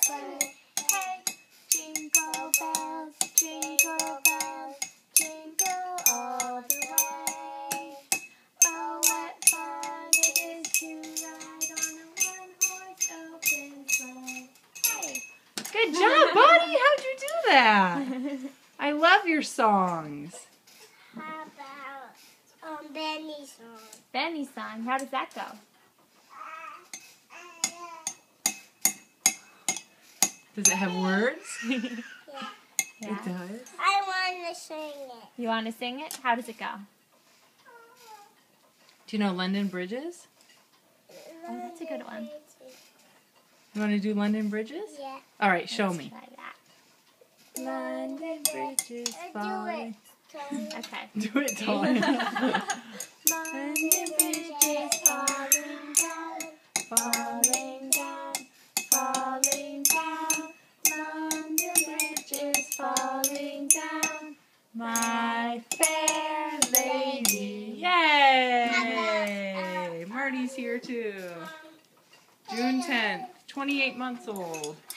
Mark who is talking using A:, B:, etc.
A: sleigh. Hey, jingle bells, jingle all the way. Oh, what fun it is to ride on a one-horse open sleigh. Hey.
B: Good job, buddy. How'd you do that? I love your songs.
A: How about Benny's song?
C: Benny's song. How does that go?
B: Does it have words?
A: Yeah.
C: Yeah.
B: It does.
A: I want to sing it.
C: You want to sing it? How does it go?
B: Do you know London Bridges?
C: Oh, that's a good one.
B: You want to do London Bridges?
A: Yeah.
B: All right, show
C: Let's
B: me.
C: try that.
B: London Bridges
A: Do
B: falling.
A: it.
C: Okay.
B: Do it, Tony.
A: London Bridge is falling down, falling down, falling down. London Bridge is falling down.
B: My fair lady. Yay! Marty's here too. June 10th, 28 months old.